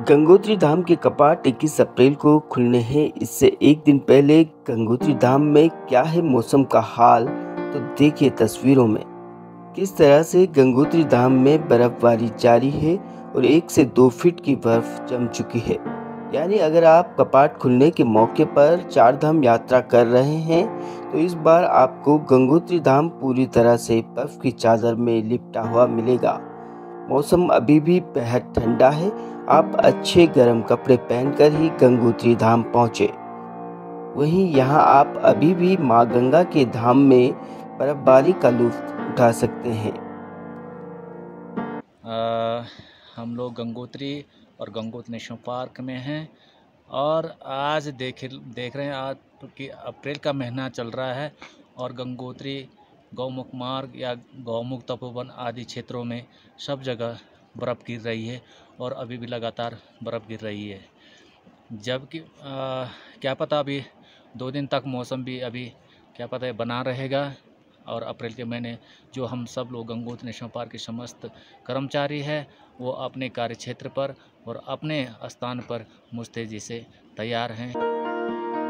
गंगोत्री धाम के कपाट 21 अप्रैल को खुलने हैं। इससे एक दिन पहले गंगोत्री धाम में क्या है मौसम का हाल, तो देखिए तस्वीरों में किस तरह से गंगोत्री धाम में बर्फबारी जारी है और 1 से 2 फीट की बर्फ जम चुकी है। यानी अगर आप कपाट खुलने के मौके पर चार धाम यात्रा कर रहे हैं तो इस बार आपको गंगोत्री धाम पूरी तरह से बर्फ की चादर में लिपटा हुआ मिलेगा। मौसम अभी भी बेहद ठंडा है। आप अच्छे गर्म कपड़े पहनकर ही गंगोत्री धाम पहुँचे। वहीं यहाँ आप अभी भी माँ गंगा के धाम में बर्फबारी का लुत्फ उठा सकते हैं। हम लोग गंगोत्री और गंगोत्री नेशनल पार्क में हैं और आज देख रहे हैं आज कि अप्रैल का महीना चल रहा है और गंगोत्री गौमुख मार्ग या गौमुख तपोवन आदि क्षेत्रों में सब जगह बर्फ़ गिर रही है और अभी भी लगातार बर्फ़ गिर रही है। जबकि क्या पता अभी 2 दिन तक मौसम भी अभी क्या पता है बना रहेगा और अप्रैल के महीने जो हम सब लोग गंगोत्री नेशनल पार्क के समस्त कर्मचारी हैं वो अपने कार्यक्षेत्र पर और अपने स्थान पर मुस्तैदी से तैयार हैं।